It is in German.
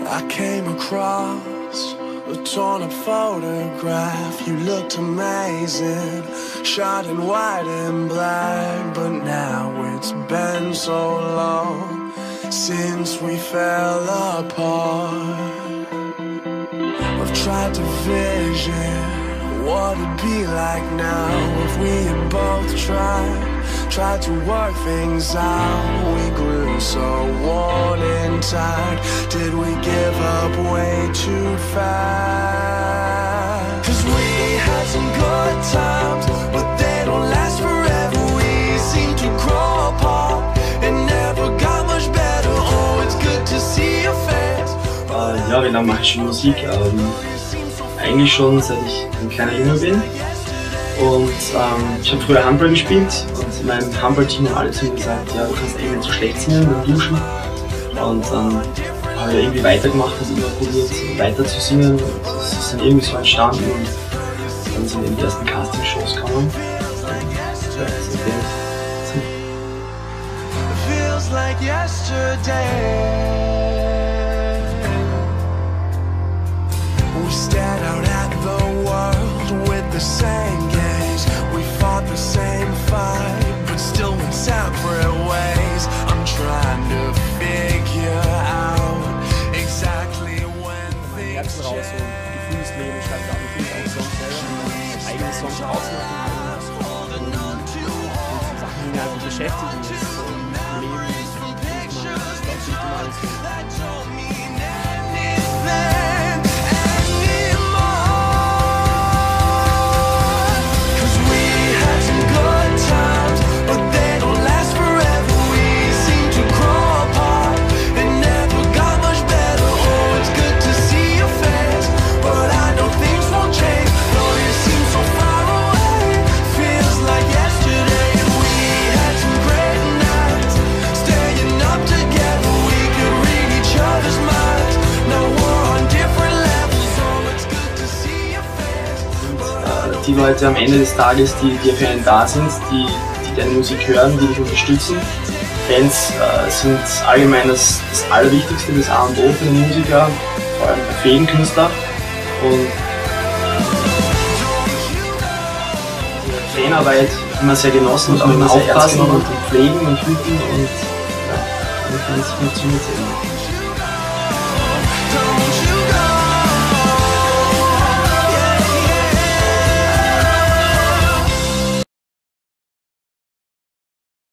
I came across a torn up photograph. You looked amazing, shot in white and black. But now it's been so long since we fell apart. I've tried to vision what it'd be like now if we had both tried to work things out. We grew so worn and tired. Did we give up way too fast? 'Cause we had some good times, but they don't last forever. We seem to grow apart and never got much better. Oh, it's good to see your face. Ja, wie lange mache ich schon Musik? Eigentlich schon seit ich ein kleiner Junge bin. Und ich habe früher Handball gespielt und in meinem Handballteam haben alle zu mir gesagt, ja, du kannst eigentlich nicht so schlecht singen beim Duschen. Und dann habe ich irgendwie weitergemacht und immer probiert weiter zu singen. Und das ist dann irgendwie so entstanden und dann sind eben die ersten Castingshows gekommen. We stared out at the world with the same gaze. We fought the same fight, but still went separate ways. I'm trying to figure out exactly when things change. Gefühlsleben schreibt auch natürlich auch Songs selber, eigene Songs draußen auf dem Album und Sachen, die mich einfach beschäftigen, das so im Leben, das glaube ich immer alles gut. Die Leute am Ende des Tages, die für einen da sind, die deine Musik hören, die dich unterstützen. Fans sind allgemein das Allerwichtigste, das A und O für den Musiker, vor allem für jeden Künstler. Und die Fanarbeit immer sehr genossen und auch immer aufpassen und pflegen und hüten und ja, dann kann es funktioniert immer.